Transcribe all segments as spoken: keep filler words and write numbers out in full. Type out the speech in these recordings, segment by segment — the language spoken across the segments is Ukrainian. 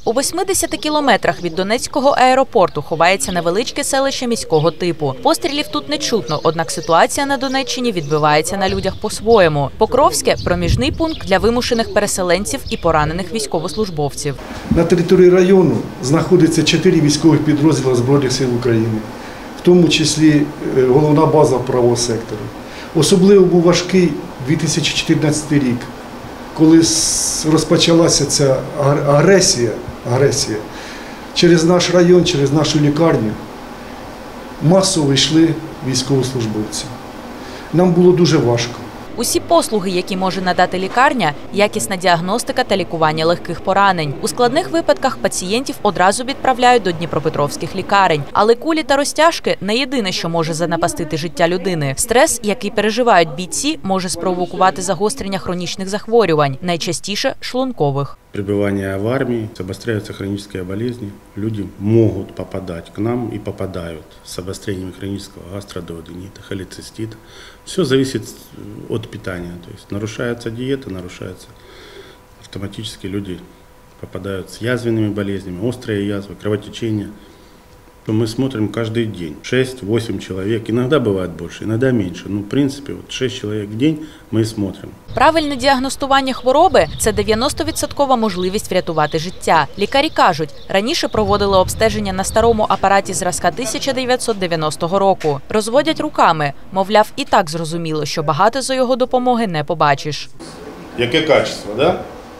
У восьмидесяти кілометрах від Донецького аеропорту ховається невеличке селище міського типу. Пострілів тут не чутно, однак ситуація на Донеччині відбивається на людях по-своєму. Покровське – проміжний пункт для вимушених переселенців і поранених військовослужбовців. На території району знаходиться чотири військових підрозділи Збройних сил України, в тому числі головна база правого сектору. Особливо був важкий дві тисячі чотирнадцятий рік, коли розпочалася ця агресія, агресія. Через наш район, через нашу лікарню масово йшли військовослужбовці. Нам було дуже важко. Усі послуги, які може надати лікарня – якісна діагностика та лікування легких поранень. У складних випадках пацієнтів одразу відправляють до дніпропетровських лікарень. Але кулі та розтяжки – не єдине, що може занапастити життя людини. Стрес, який переживають бійці, може спровокувати загострення хронічних захворювань, найчастіше – шлункових. Пребывание в армии, обостряются хронические болезни, люди могут попадать к нам и попадают с обострением хронического гастродуоденита, холецистита. Все зависит от питания, то есть нарушается диета, нарушается, автоматически люди попадают с язвенными болезнями, острые язвы, кровотечения. Мы смотрим каждый день, шесть-восемь человек, иногда бывает больше, иногда меньше, но в принципе вот шесть человек в день мы смотрим. Правильне діагностування хвороби – це дев'яносто відсотків можливість врятувати життя. Лікарі кажуть, раніше проводили обстеження на старому апараті зразка тисяча дев'ятсот дев'яностого року. Розводять руками, мовляв, і так зрозуміло, що багато за його допомоги не побачиш. Яке качество, да?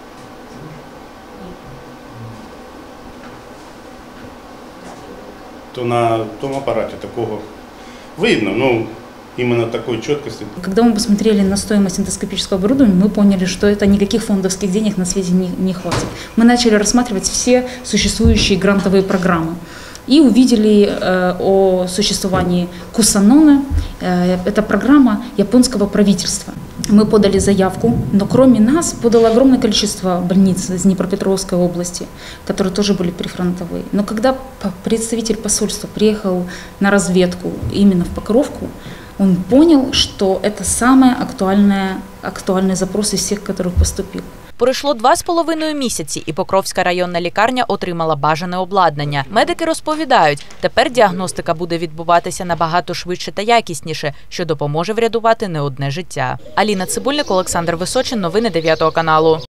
То на том аппарате такого видно, ну, именно такой четкости. Когда мы посмотрели на стоимость эндоскопического оборудования, мы поняли, что это никаких фондовских денег на свете не, не хватит. Мы начали рассматривать все существующие грантовые программы и увидели э, о существовании Кусаноне. Э, это программа японского правительства. Мы подали заявку, но кроме нас подало огромное количество больниц из Днепропетровской области, которые тоже были прифронтовые. Но когда представитель посольства приехал на разведку именно в Покровку, он понял, что это самый актуальный, актуальный запрос из всех, который поступил. Пройшло два з половиною місяці, і Покровська районна лікарня отримала бажане обладнання. Медики розповідають, тепер діагностика буде відбуватися набагато швидше та якісніше, що допоможе врятувати не одне життя. Аліна Цибульник, Олександр Височин. Новини дев'ятого каналу.